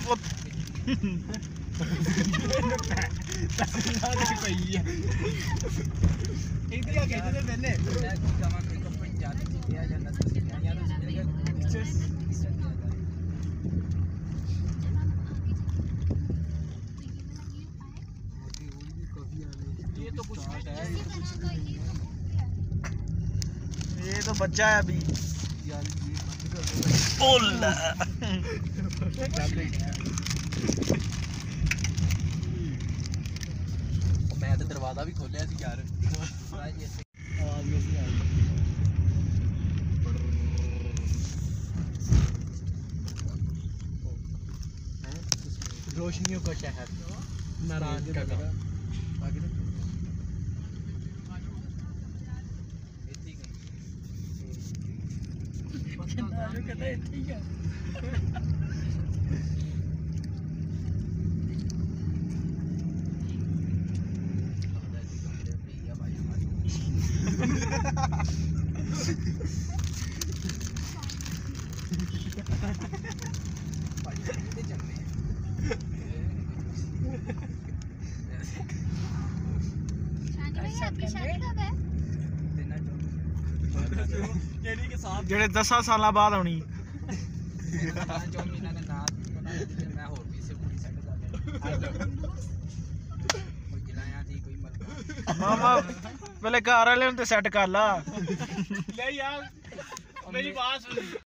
ਪੁੱਤ ਇੰਡੀਆ ਕਹਿੰਦੇ ਨੇ ਪਹਿਲੇ ਮੈਂ ਜਾਵਾਂ ਕੋਈ ਕੱਪੜੇ ਜ਼ਿਆਦਾ ਚਿੱਟਿਆ ਜਾਂਦਾ ਤੁਸੀਂ ਯਾਰ ਮੇਰੇ ये तो कुछ है ये तो बच्चा है अभी यार ओला मैं तो दरवाजा भी खोलिया सी यार आवाज भी सी आई रोशनियों का शहर नाराज का आगे ठीक है ਜਿਹੜੇ 10 ਸਾਲਾਂ ਬਾਅਦ ਆਉਣੀ ਮਾਮਾ ਪਹਿਲੇ ਘਰ ਵਾਲੇ ਨੂੰ ਤੇ ਸੈੱਟ ਕਰ ਲਾ ਲੈ ਯਾਰ मेरी बात सुन